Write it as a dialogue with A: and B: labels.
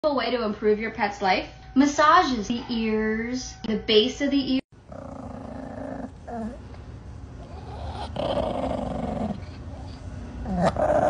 A: A way to improve your pet's life. Massages the ears, the base of the ear.